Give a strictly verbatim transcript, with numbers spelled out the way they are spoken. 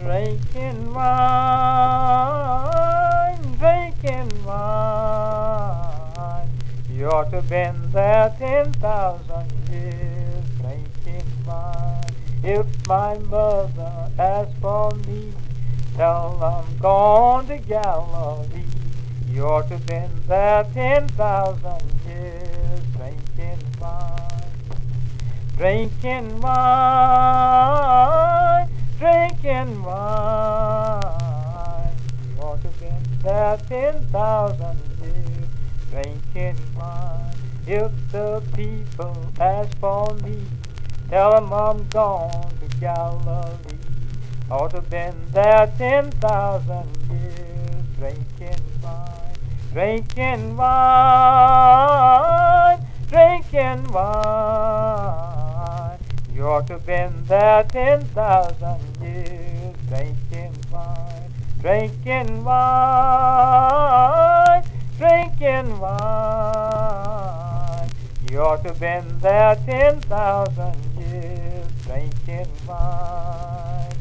Drinking wine, drinking wine. You ought to have been there ten thousand years, drinking wine. If my mother asks for me, tell her I'm gone to Galilee. You ought to have been there ten thousand years, drinking wine. Drinking wine, drinking wine. You ought to have been there ten thousand years, drinking wine. If the people ask for me, tell them I'm gone to Galilee. Ought to have been there ten thousand years, drinking wine, drinking wine, drinking wine. You ought to have been there ten thousand years, drinking wine, drinking wine, drinking wine. You ought to have been there ten thousand years, drinking wine.